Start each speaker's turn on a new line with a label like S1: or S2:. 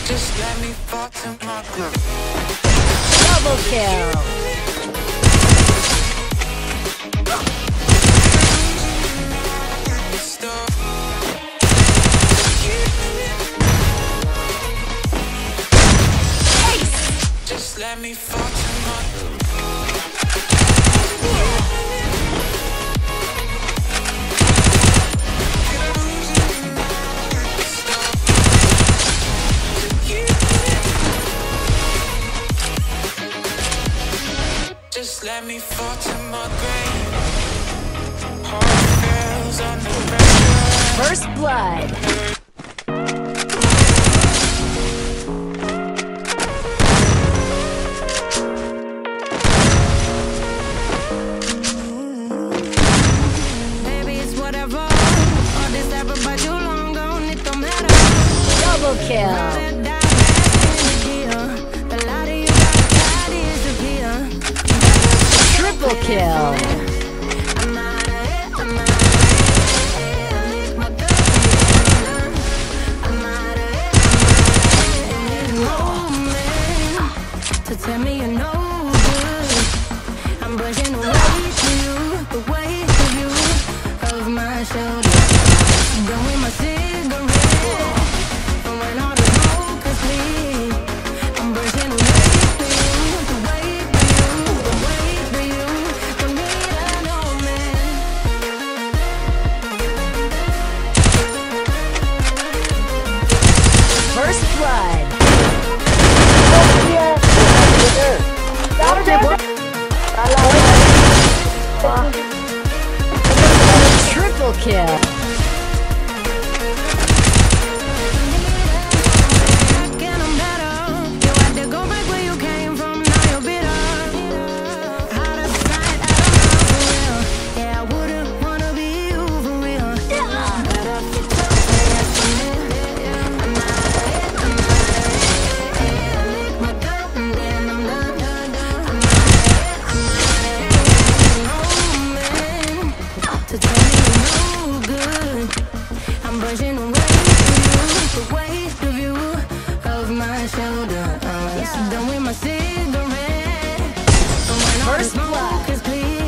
S1: Just let me fall to my groove.
S2: Double kill.
S1: Just let me fall to my groove. Just let me fall to my grave. Heart fails under pressure.
S2: First blood.
S3: Baby, it's whatever. All this ever but too long gone, it don't matter.
S2: Double kill. Triple kill.
S3: To tell me you're no good, I'm brushing away to you, the weight of you, of my shoulder. Done with my cigarette, and when all the smoke is clear, I'm brushing away to you, the weight of you, the weight of you, the need I know, man.
S2: First blood. Triple kill. First blood.